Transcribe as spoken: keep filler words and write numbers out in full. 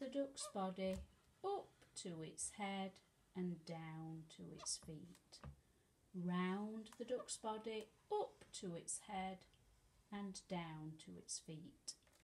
the duck's body up to its head and down to its feet. Round the duck's body up to its head and down to its feet.